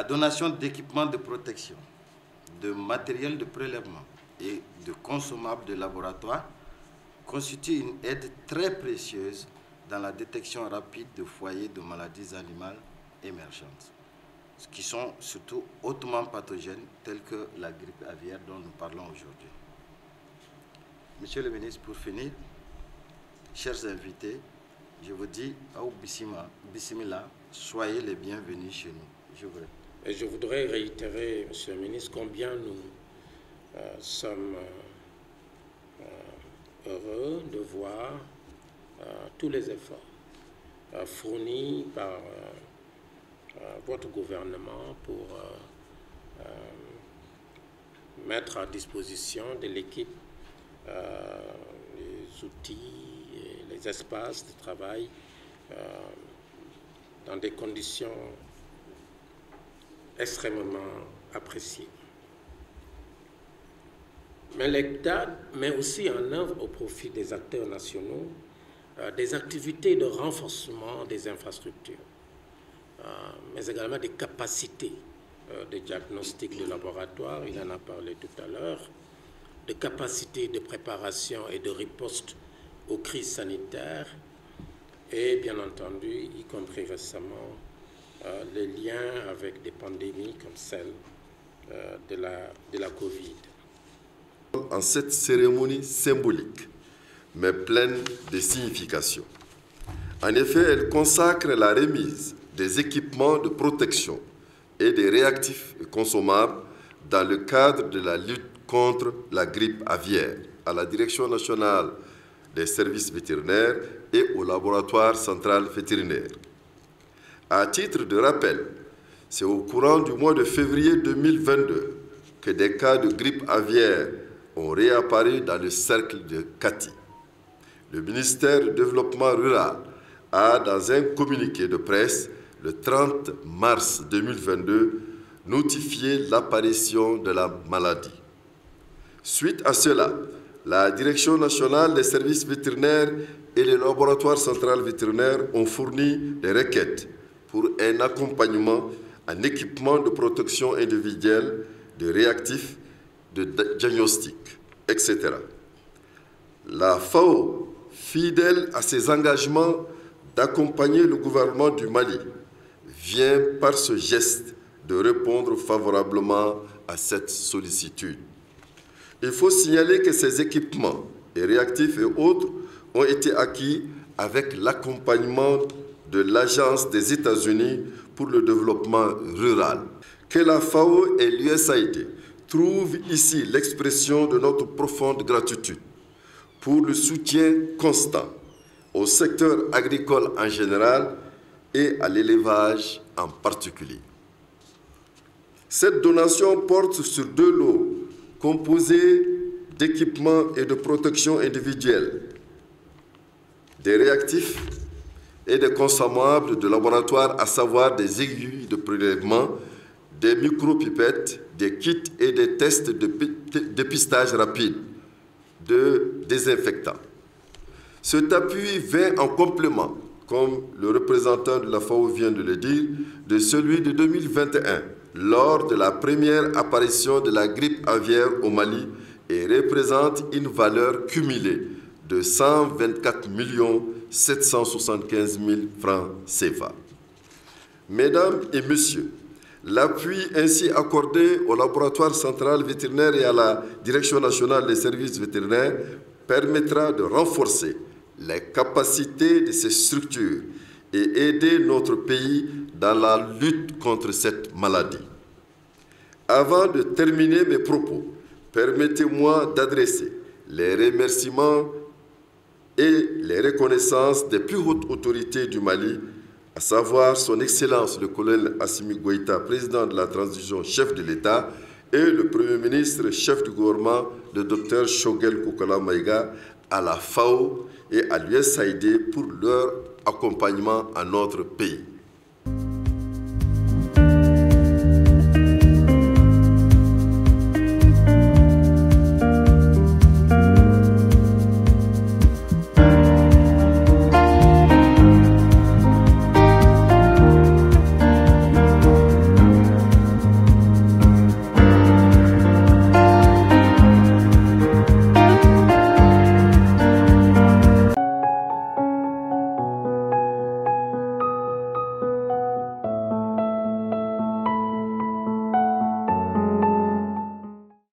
donation d'équipements de protection, de matériel de prélèvement et de consommables de laboratoire constitue une aide très précieuse dans la détection rapide de foyers de maladies animales émergentes, qui sont surtout hautement pathogènes, telles que la grippe aviaire dont nous parlons aujourd'hui. Monsieur le ministre, pour finir, chers invités, je vous dis, Aou Bismillah, soyez les bienvenus chez nous. Je vous remercie. Et je voudrais réitérer, Monsieur le ministre, combien nous sommes heureux de voir tous les efforts fournis par votre gouvernement pour mettre à disposition de l'équipe les outils et les espaces de travail dans des conditions extrêmement appréciées. Mais l'État met aussi en œuvre au profit des acteurs nationaux des activités de renforcement des infrastructures, mais également des capacités de diagnostic de laboratoire, il en a parlé tout à l'heure, de capacités de préparation et de riposte aux crises sanitaires et bien entendu, y compris récemment, les liens avec des pandémies comme celle de la Covid. En cette cérémonie symbolique, mais pleine de signification. En effet, elle consacre la remise des équipements de protection et des réactifs et consommables dans le cadre de la lutte contre la grippe aviaire à la Direction nationale des services vétérinaires et au laboratoire central vétérinaire. À titre de rappel, c'est au courant du mois de février 2022 que des cas de grippe aviaire ont réapparu dans le cercle de Kati. Le ministère du Développement rural a, dans un communiqué de presse, le 30 mars 2022, notifié l'apparition de la maladie. Suite à cela, la Direction nationale des services vétérinaires et le laboratoire central vétérinaire ont fourni des requêtes pour un accompagnement en équipement de protection individuelle, de réactifs, de diagnostic, etc. La FAO, fidèle à ses engagements d'accompagner le gouvernement du Mali, vient par ce geste de répondre favorablement à cette sollicitude. Il faut signaler que ces équipements et réactifs et autres ont été acquis avec l'accompagnement de l'Agence des États-Unis pour le développement rural. Que la FAO et l'USAID trouvent ici l'expression de notre profonde gratitude pour le soutien constant au secteur agricole en général et à l'élevage en particulier. Cette donation porte sur deux lots composés d'équipements et de protection individuelle, des réactifs et des consommables de laboratoire, à savoir des aiguilles de prélèvement, des micropipettes, des kits et des tests de dépistage rapide de désinfectants. Cet appui vient en complément, comme le représentant de la FAO vient de le dire, de celui de 2021, lors de la première apparition de la grippe aviaire au Mali, et représente une valeur cumulée de 124 775 000 francs CFA. Mesdames et messieurs, l'appui ainsi accordé au laboratoire central vétérinaire et à la Direction nationale des services vétérinaires permettra de renforcer les capacités de ces structures et aider notre pays dans la lutte contre cette maladie. Avant de terminer mes propos, permettez-moi d'adresser les remerciements et les reconnaissances des plus hautes autorités du Mali, à savoir son Excellence le colonel Assimi Goïta, président de la transition, chef de l'État, et le Premier ministre, chef du gouvernement, le Dr Choguel Kokola Maïga, à la FAO et à l'USAID pour leur accompagnement à notre pays.